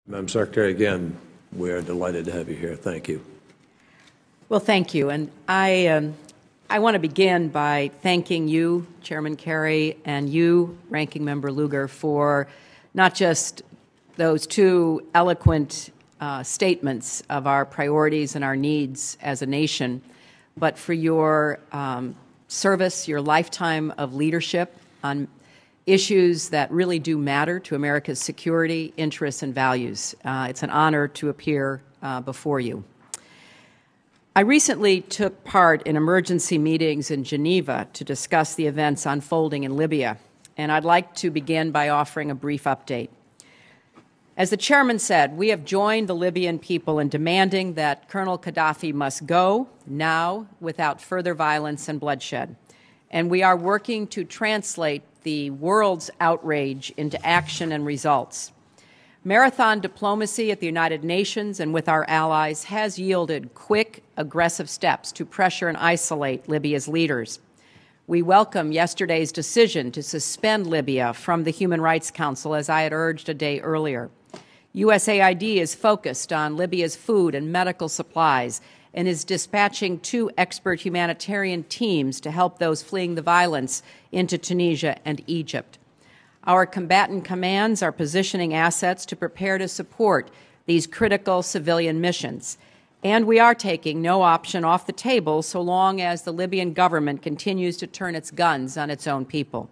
Madam Secretary, again, we are delighted to have you here. Thank you. Well, thank you. And I want to begin by thanking you, Chairman Kerry, and you, Ranking Member Lugar, for not just those two eloquent statements of our priorities and our needs as a nation, but for your service, your lifetime of leadership on issues that really do matter to America's security, interests, and values. It's an honor to appear before you. I recently took part in emergency meetings in Geneva to discuss the events unfolding in Libya, and I'd like to begin by offering a brief update. As the chairman said, we have joined the Libyan people in demanding that Colonel Gaddafi must go now without further violence and bloodshed. And we are working to translate the world's outrage into action and results. Marathon diplomacy at the United Nations and with our allies has yielded quick, aggressive steps to pressure and isolate Libya's leaders. We welcome yesterday's decision to suspend Libya from the Human Rights Council, as I had urged a day earlier. USAID is focused on Libya's food and medical supplies and is dispatching 2 expert humanitarian teams to help those fleeing the violence into Tunisia and Egypt. Our combatant commands are positioning assets to prepare to support these critical civilian missions. And we are taking no option off the table so long as the Libyan government continues to turn its guns on its own people.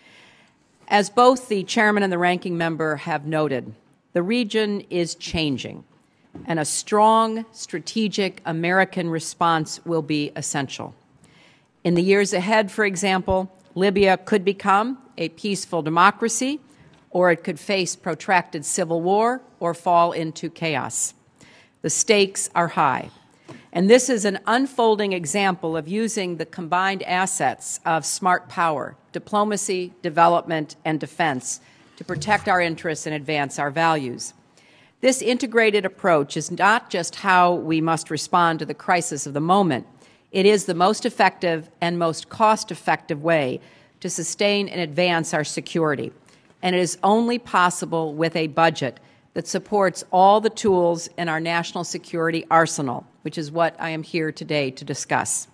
As both the chairman and the ranking member have noted, the region is changing, and a strong, strategic American response will be essential. In the years ahead, for example, Libya could become a peaceful democracy, or it could face protracted civil war or fall into chaos. The stakes are high, and this is an unfolding example of using the combined assets of smart power, diplomacy, development, and defense to protect our interests and advance our values. This integrated approach is not just how we must respond to the crisis of the moment. It is the most effective and most cost-effective way to sustain and advance our security. And it is only possible with a budget that supports all the tools in our national security arsenal, which is what I am here today to discuss.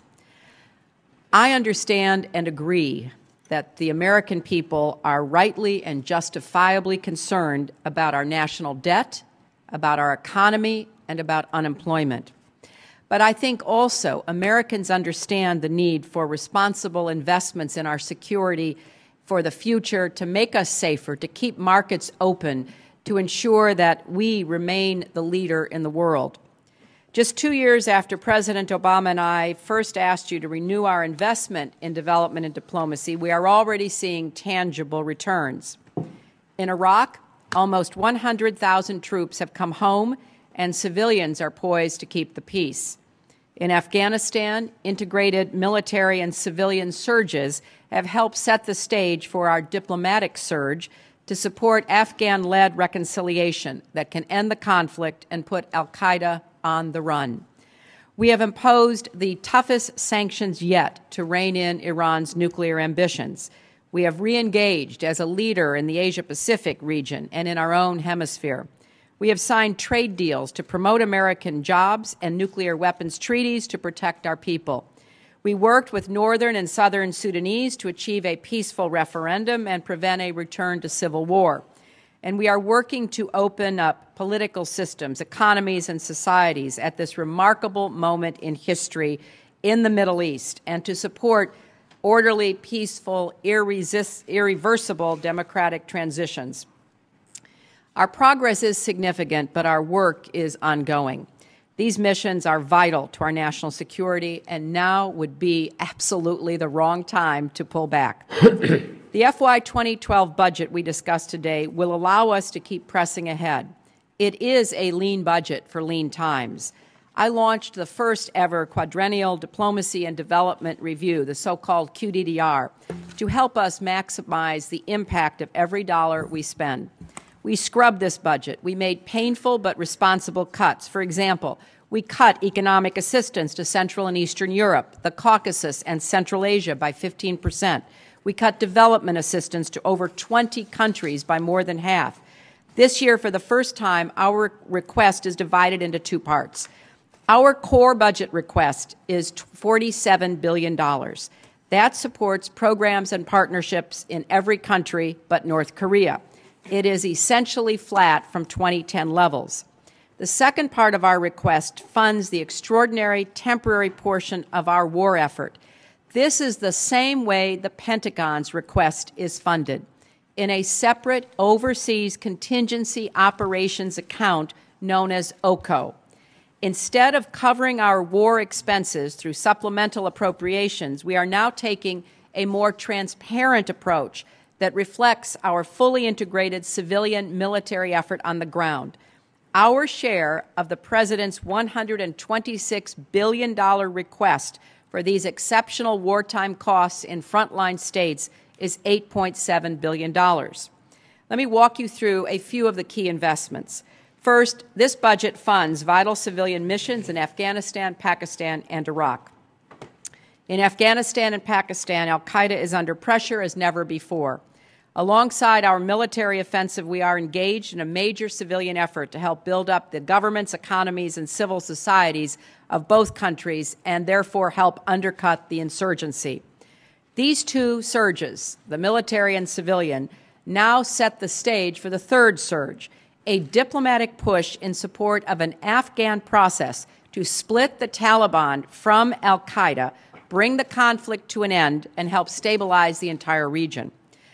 I understand and agree that the American people are rightly and justifiably concerned about our national debt, about our economy, and about unemployment. But I think also Americans understand the need for responsible investments in our security for the future, to make us safer, to keep markets open, to ensure that we remain the leader in the world. Just 2 years after President Obama and I first asked you to renew our investment in development and diplomacy, we are already seeing tangible returns. In Iraq, almost 100,000 troops have come home, and civilians are poised to keep the peace. In Afghanistan, integrated military and civilian surges have helped set the stage for our diplomatic surge to support Afghan-led reconciliation that can end the conflict and put al-Qaeda on the run. We have imposed the toughest sanctions yet to rein in Iran's nuclear ambitions. We have re-engaged as a leader in the Asia-Pacific region and in our own hemisphere. We have signed trade deals to promote American jobs and nuclear weapons treaties to protect our people. We worked with northern and southern Sudanese to achieve a peaceful referendum and prevent a return to civil war. And we are working to open up political systems, economies, and societies at this remarkable moment in history in the Middle East, and to support orderly, peaceful, irreversible democratic transitions. Our progress is significant, but our work is ongoing. These missions are vital to our national security, and now would be absolutely the wrong time to pull back. The FY 2012 budget we discussed today will allow us to keep pressing ahead. It is a lean budget for lean times. I launched the first ever quadrennial diplomacy and development review, the so-called QDDR, to help us maximize the impact of every dollar we spend. We scrubbed this budget. We made painful but responsible cuts. For example, we cut economic assistance to Central and Eastern Europe, the Caucasus, and Central Asia by 15%. We cut development assistance to over 20 countries by more than half. This year, for the first time, our request is divided into two parts. Our core budget request is $47 billion. That supports programs and partnerships in every country but North Korea. It is essentially flat from 2010 levels. The second part of our request funds the extraordinary temporary portion of our war effort. This is the same way the Pentagon's request is funded, in a separate Overseas Contingency Operations account known as OCO. Instead of covering our war expenses through supplemental appropriations, we are now taking a more transparent approach that reflects our fully integrated civilian-military effort on the ground. Our share of the President's $126 billion request for these exceptional wartime costs in frontline states is $8.7 billion. Let me walk you through a few of the key investments. First, this budget funds vital civilian missions in Afghanistan, Pakistan, and Iraq. In Afghanistan and Pakistan, al-Qaeda is under pressure as never before. Alongside our military offensive, we are engaged in a major civilian effort to help build up the governments, economies, and civil societies of both countries and therefore help undercut the insurgency. These two surges, the military and civilian, now set the stage for the third surge, a diplomatic push in support of an Afghan process to split the Taliban from al-Qaeda, bring the conflict to an end, and help stabilize the entire region.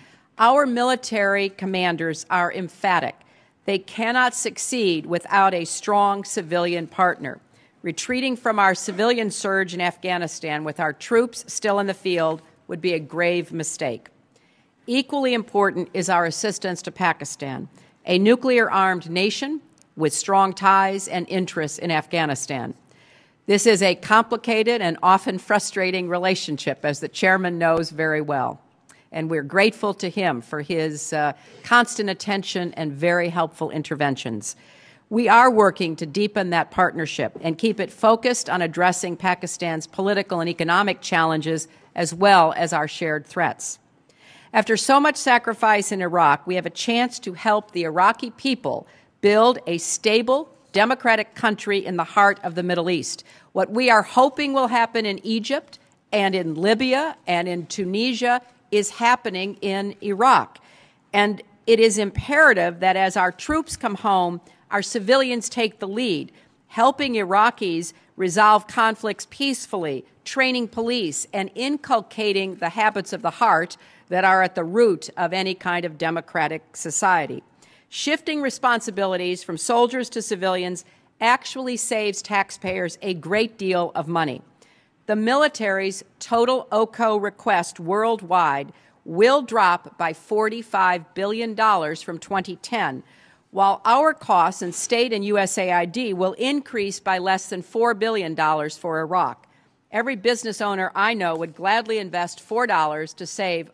Our military commanders are emphatic. They cannot succeed without a strong civilian partner. Retreating from our civilian surge in Afghanistan with our troops still in the field would be a grave mistake. Equally important is our assistance to Pakistan, a nuclear-armed nation with strong ties and interests in Afghanistan. This is a complicated and often frustrating relationship, as the chairman knows very well. And we're grateful to him for his constant attention and very helpful interventions. We are working to deepen that partnership and keep it focused on addressing Pakistan's political and economic challenges as well as our shared threats. After so much sacrifice in Iraq, we have a chance to help the Iraqi people build a stable, democratic country in the heart of the Middle East. What we are hoping will happen in Egypt and in Libya and in Tunisia is happening in Iraq. And it is imperative that as our troops come home, our civilians take the lead, helping Iraqis resolve conflicts peacefully, training police, and inculcating the habits of the heart that are at the root of any kind of democratic society. Shifting responsibilities from soldiers to civilians actually saves taxpayers a great deal of money. The military's total OCO request worldwide will drop by $45 billion from 2010, while our costs in state and USAID will increase by less than $4 billion for Iraq. Every business owner I know would gladly invest $4 to save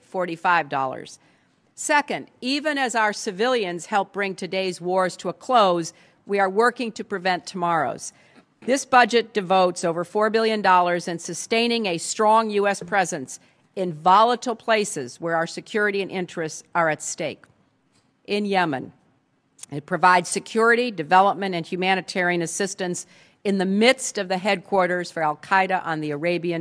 $45. Second, even as our civilians help bring today's wars to a close, we are working to prevent tomorrow's. This budget devotes over $4 billion in sustaining a strong U.S. presence in volatile places where our security and interests are at stake. In Yemen, it provides security, development, and humanitarian assistance in the midst of the headquarters for al-Qaeda on the Arabian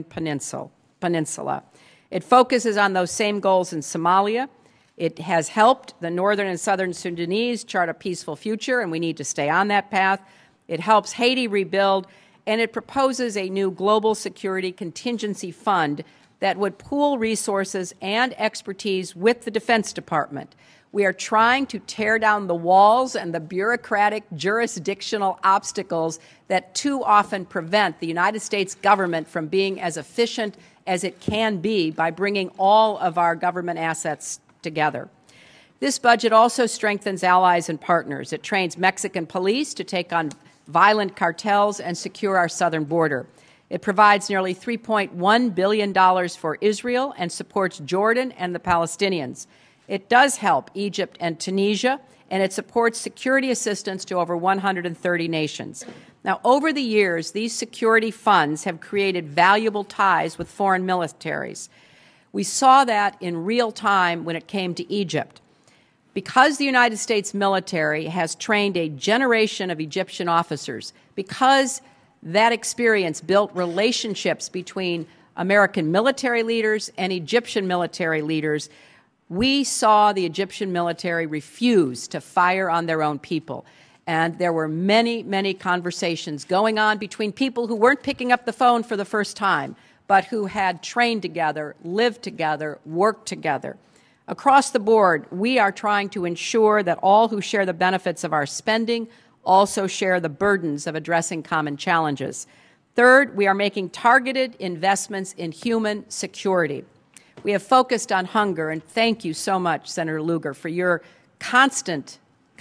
Peninsula. It focuses on those same goals in Somalia. It has helped the northern and southern Sudanese chart a peaceful future, and we need to stay on that path. It helps Haiti rebuild, and it proposes a new global security contingency fund that would pool resources and expertise with the Defense Department. We are trying to tear down the walls and the bureaucratic jurisdictional obstacles that too often prevent the United States government from being as efficient as it can be by bringing all of our government assets together. This budget also strengthens allies and partners. It trains Mexican police to take on violent cartels and secure our southern border. It provides nearly $3.1 billion for Israel and supports Jordan and the Palestinians. It does help Egypt and Tunisia, and it supports security assistance to over 130 nations. Now, over the years, these security funds have created valuable ties with foreign militaries. We saw that in real time when it came to Egypt. Because the United States military has trained a generation of Egyptian officers, because that experience built relationships between American military leaders and Egyptian military leaders, we saw the Egyptian military refuse to fire on their own people. And there were many, many conversations going on between people who weren't picking up the phone for the first time, but who had trained together, lived together, worked together. Across the board, we are trying to ensure that all who share the benefits of our spending also share the burdens of addressing common challenges. Third, we are making targeted investments in human security. We have focused on hunger, and thank you so much, Senator Lugar, for your constant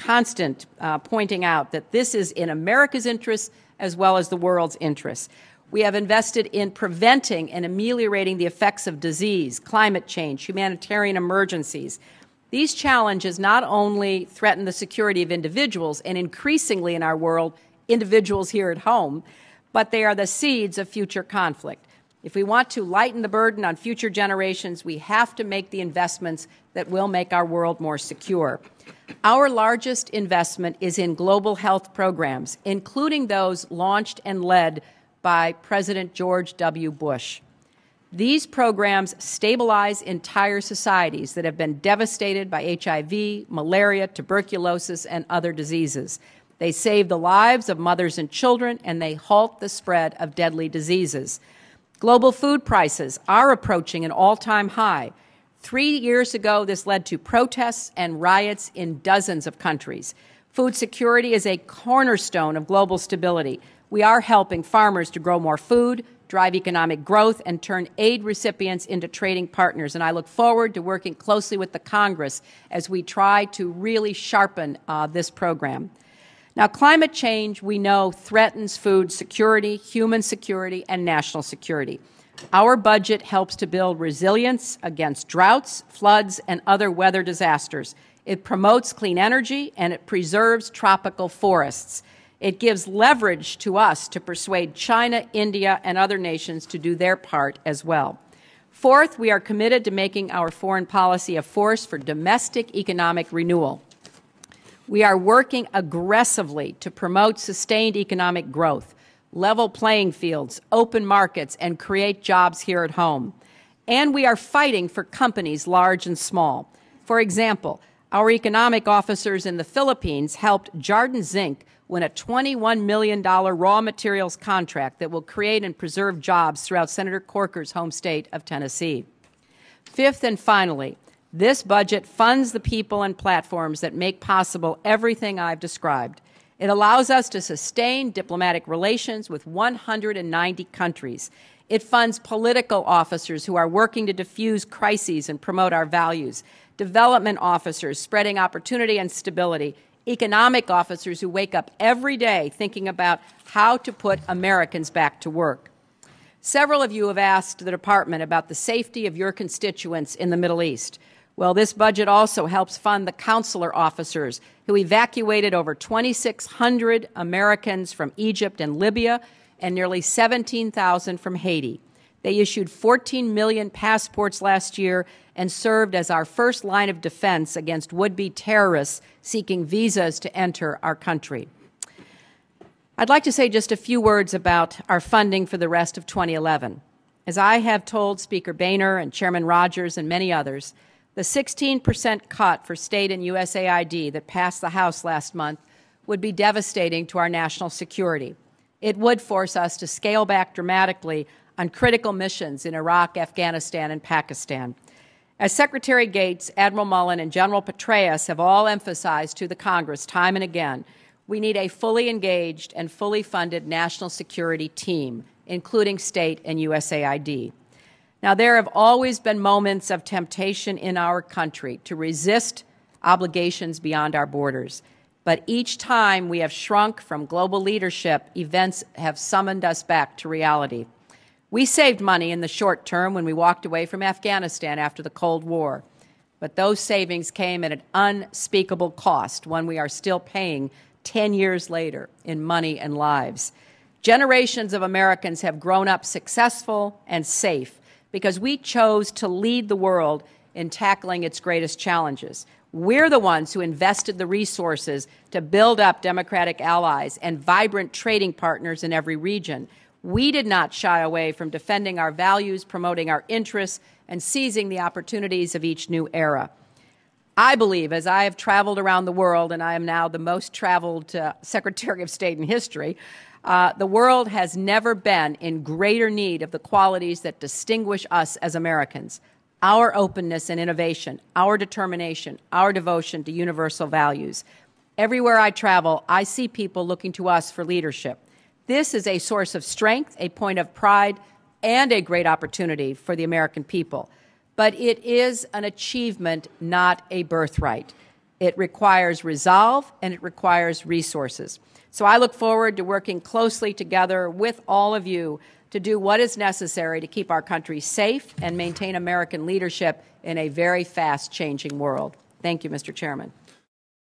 pointing out that this is in America's interests as well as the world's interests. We have invested in preventing and ameliorating the effects of disease, climate change, humanitarian emergencies. These challenges not only threaten the security of individuals, and increasingly in our world, individuals here at home, but they are the seeds of future conflict. If we want to lighten the burden on future generations, we have to make the investments that will make our world more secure. Our largest investment is in global health programs, including those launched and led by President George W. Bush. These programs stabilize entire societies that have been devastated by HIV, malaria, tuberculosis, and other diseases. They save the lives of mothers and children, and they halt the spread of deadly diseases. Global food prices are approaching an all-time high. 3 years ago, this led to protests and riots in dozens of countries. Food security is a cornerstone of global stability. We are helping farmers to grow more food, drive economic growth, and turn aid recipients into trading partners. And I look forward to working closely with the Congress as we try to really sharpen this program. Now, climate change, we know, threatens food security, human security, and national security. Our budget helps to build resilience against droughts, floods, and other weather disasters. It promotes clean energy, and it preserves tropical forests. It gives leverage to us to persuade China, India, and other nations to do their part as well. Fourth, we are committed to making our foreign policy a force for domestic economic renewal. We are working aggressively to promote sustained economic growth, level playing fields, open markets, and create jobs here at home. And we are fighting for companies large and small. For example, our economic officers in the Philippines helped Jardine Zinc win a $21 million raw materials contract that will create and preserve jobs throughout Senator Corker's home state of Tennessee. Fifth and finally, this budget funds the people and platforms that make possible everything I've described. It allows us to sustain diplomatic relations with 190 countries. It funds political officers who are working to diffuse crises and promote our values, development officers spreading opportunity and stability, economic officers who wake up every day thinking about how to put Americans back to work. Several of you have asked the Department about the safety of your constituents in the Middle East. Well, this budget also helps fund the consular officers who evacuated over 2,600 Americans from Egypt and Libya and nearly 17,000 from Haiti. They issued 14 million passports last year and served as our first line of defense against would-be terrorists seeking visas to enter our country. I'd like to say just a few words about our funding for the rest of 2011. As I have told Speaker Boehner and Chairman Rogers and many others, the 16% cut for state and USAID that passed the House last month would be devastating to our national security. It would force us to scale back dramatically on critical missions in Iraq, Afghanistan, and Pakistan. As Secretary Gates, Admiral Mullen, and General Petraeus have all emphasized to the Congress time and again, we need a fully engaged and fully funded national security team, including state and USAID. Now, there have always been moments of temptation in our country to resist obligations beyond our borders. But each time we have shrunk from global leadership, events have summoned us back to reality. We saved money in the short term when we walked away from Afghanistan after the Cold War. But those savings came at an unspeakable cost, one we are still paying 10 years later in money and lives. Generations of Americans have grown up successful and safe because we chose to lead the world in tackling its greatest challenges. We're the ones who invested the resources to build up democratic allies and vibrant trading partners in every region. We did not shy away from defending our values, promoting our interests, and seizing the opportunities of each new era. I believe, as I have traveled around the world, and I am now the most traveled Secretary of State in history, the world has never been in greater need of the qualities that distinguish us as Americans: our openness and innovation, our determination, our devotion to universal values. Everywhere I travel, I see people looking to us for leadership. This is a source of strength, a point of pride, and a great opportunity for the American people. But it is an achievement, not a birthright. It requires resolve, and it requires resources. So I look forward to working closely together with all of you to do what is necessary to keep our country safe and maintain American leadership in a very fast-changing world. Thank you, Mr. Chairman.